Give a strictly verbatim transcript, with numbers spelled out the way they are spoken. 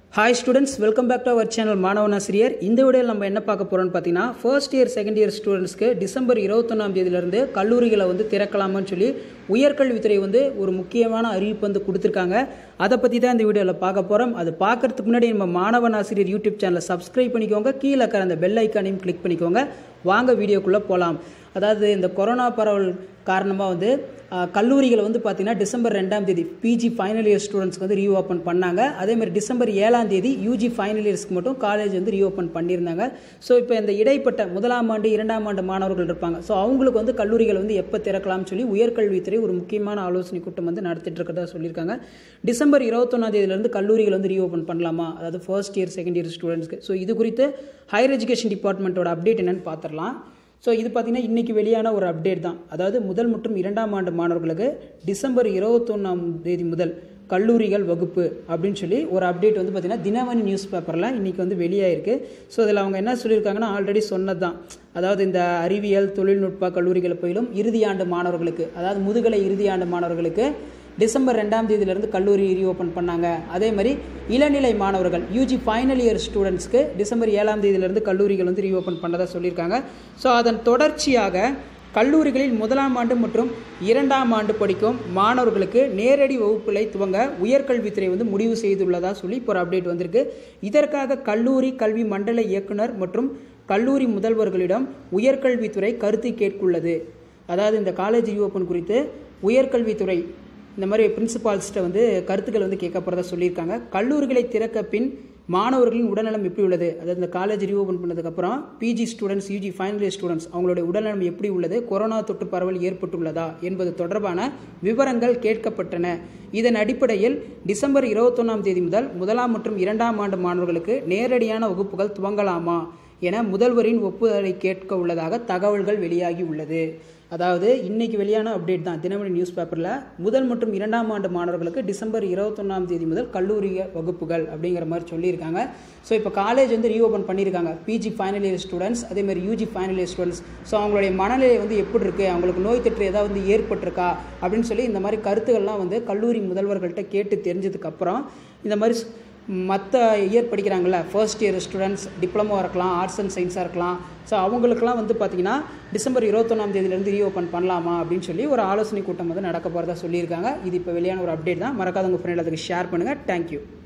Hi students, welcome back to our channel மாணவன் ஆசிரியர். இந்த வீடியோவில் நம்ம என்ன பார்க்க போறோம்னு பார்த்தீங்கன்னா ஃபர்ஸ்ட் இயர் செகண்ட் இயர் ஸ்டூடெண்ட்ஸ்க்கு டிசம்பர் இருபத்தொன்னாம் தேதியிலிருந்து கல்லூரிகளை வந்து திறக்கலாமான்னு சொல்லி உயர்கல்வித்துறை வந்து ஒரு முக்கியமான அறிவிப்பு வந்து கொடுத்துருக்காங்க. அதை பற்றி தான் இந்த வீடியோவில் பார்க்க போகிறோம். அது பார்க்கறதுக்கு முன்னாடி நம்ம மாணவன் ஆசிரியர் யூடியூப் சேனலை சப்ஸ்கிரைப் பண்ணிக்கோங்க, கீழே இருக்கிற அந்த பெல் ஐக்கானையும் கிளிக் பண்ணிக்கோங்க. வாங்க வீடியோக்குள்ளே போகலாம். அதாவது இந்த கொரோனா பரவல் காரணமாக வந்து கல்லூரிகளை வந்து பார்த்திங்கன்னா டிசம்பர் ரெண்டாம் தேதி பிஜி ஃபைனல் இயர் ஸ்டூடெண்ட்ஸ்க்கு வந்து ரீஓப்பன் பண்ணாங்க. அதேமாதிரி டிசம்பர் ஏழாம் தேதி யூஜி ஃபைனல் இயர்ஸ்க்கு மட்டும் காலேஜ் வந்து ரீஓப்பன் பண்ணியிருந்தாங்க. ஸோ இப்போ இந்த இடைப்பட்ட முதலாம் ஆண்டு இரண்டாம் ஆண்டு மாணவர்கள் இருப்பாங்க. ஸோ அவங்களுக்கு வந்து கல்லூரிகள் வந்து எப்போ திறக்கலாம்னு சொல்லி உயர்கல்வித்துறை ஒரு முக்கியமான ஆலோசனை கூட்டம் வந்து நடத்திட்டு இருக்கிறதா சொல்லியிருக்காங்க. டிசம்பர் இருபத்தொன்னாம் தேதியிலேருந்து கல்லூரிகள் வந்து ரீஓப்பன் பண்ணலாமா, அதாவது ஃபர்ஸ்ட் இயர் செகண்ட் இயர் ஸ்டூடெண்ட்ஸ்க்கு. ஸோ இது குறித்து ஹையர் எஜுகேஷன் டிபார்ட்மெண்ட்டோட அப்டேட் என்னன்னு பார்த்துடலாம். ஸோ இது பார்த்திங்கன்னா இன்றைக்கி வெளியான ஒரு அப்டேட் தான். அதாவது முதல் மற்றும் இரண்டாம் ஆண்டு மாணவர்களுக்கு டிசம்பர் இருபத்தொன்னாம் தேதி முதல் கல்லூரிகள் வகுப்பு அப்படின்னு சொல்லி ஒரு அப்டேட் வந்து பார்த்திங்கன்னா தினமணி நியூஸ் பேப்பரில் இன்றைக்கி வந்து வெளியாயிருக்கு. ஸோ இதில் அவங்க என்ன சொல்லியிருக்காங்கன்னா ஆல்ரெடி சொன்னது தான். அதாவது இந்த அறிவியல் தொழில்நுட்ப கல்லூரிகள் போயிலும் இறுதியாண்டு மாணவர்களுக்கு, அதாவது முதுகலை இறுதியாண்டு மாணவர்களுக்கு டிசம்பர் ரெண்டாம் தேதியிலிருந்து கல்லூரி ரீஓப்பன் பண்ணாங்க. அதே மாதிரி இளநிலை மாணவர்கள் யூஜி ஃபைனல் இயர் ஸ்டூடெண்ட்ஸ்க்கு டிசம்பர் ஏழாம் தேதியிலிருந்து கல்லூரிகள் வந்து ரீஓப்பன் பண்ணதாக சொல்லியிருக்காங்க. ஸோ அதன் தொடர்ச்சியாக கல்லூரிகளில் முதலாம் ஆண்டு மற்றும் இரண்டாம் ஆண்டு படிக்கும் மாணவர்களுக்கு நேரடி வகுப்புகளை துவங்க உயர்கல்வித்துறை வந்து முடிவு செய்துள்ளதாக சொல்லி இப்போ ஒரு அப்டேட் வந்திருக்கு. இதற்காக கல்லூரி கல்வி மண்டல இயக்குனர் மற்றும் கல்லூரி முதல்வர்களிடம் உயர்கல்வித்துறை கருத்து கேட்குள்ளது. அதாவது இந்த காலேஜ் ரீஓப்பன் குறித்து உயர்கல்வித்துறை இந்த மாதிரி பிரின்சிபால்ஸ்கிட்ட வந்து கருத்துக்கள் வந்து கேட்கப்படுறதா சொல்லியிருக்காங்க. கல்லூரிகளை திறக்க பின் மாணவர்களின் உடல்நலம் எப்படி உள்ளது, அதாவது இந்த காலேஜ் ரீஓப்பன் பண்ணதுக்கப்புறம் PG students UG final year students அவங்களுடைய உடல்நலம் எப்படி உள்ளது, கொரோனா தொற்று பரவல் ஏற்பட்டுள்ளதா என்பது தொடர்பான விவரங்கள் கேட்கப்பட்டன. இதன் அடிப்படையில் டிசம்பர் இருபத்தொன்னாம் தேதி முதல் முதலாம் மற்றும் இரண்டாம் ஆண்டு மாணவர்களுக்கு நேரடியான வகுப்புகள் துவங்கலாமா என முதல்வரின் ஒப்புதலை கேட்க உள்ளதாக தகவல்கள் வெளியாகி உள்ளது. அதாவது இன்னைக்கு வெளியான அப்டேட் தான் தினமணி நியூஸ் பேப்பரில். முதல் மற்றும் இரண்டாம் ஆண்டு மாணவர்களுக்கு டிசம்பர் இருபத்தொன்னாம் தேதி முதல் கல்லூரி வகுப்புகள் அப்படிங்கிற மாதிரி சொல்லியிருக்காங்க. ஸோ இப்போ காலேஜ் வந்து ரீஓப்பன் பண்ணியிருக்காங்க. பிஜி ஃபைனல் இயர் ஸ்டூடெண்ட்ஸ் அதேமாதிரி UG final year students. So அவங்களுடைய மனநிலை வந்து எப்படி இருக்குது, அவங்களுக்கு நோய் தொற்று ஏதாவது வந்து ஏற்பட்டிருக்கா அப்படின்னு சொல்லி இந்த மாதிரி கருத்துக்கள்லாம் வந்து கல்லூரி முதல்வர்கள்ட்ட கேட்டு தெரிஞ்சதுக்கப்புறம் இந்த மாதிரி மற்ற இயர் படிக்கிறாங்கள்ல ஃபர்ஸ்ட் இயர் ஸ்டூடெண்ட்ஸ் டிப்ளமோவாக இருக்கலாம், ஆர்ட்ஸ் அண்ட் சயின்ஸாக இருக்கலாம். ஸோ அவங்களுக்குலாம் வந்து பார்த்திங்கன்னா டிசம்பர் இருபத்தொன்னாம் தேதியிலேருந்து ரீஓப்பன் பண்ணலாமா அப்படின்னு சொல்லி ஒரு ஆலோசனை கூட்டம் வந்து நடக்க போகிறதா சொல்லியிருக்காங்க. இது இப்போ வெளியான ஒரு அப்டேட் தான். மறக்காத உங்கள் ஃப்ரெண்ட் அதுக்கு ஷேர் பண்ணுங்கள். தேங்க்யூ.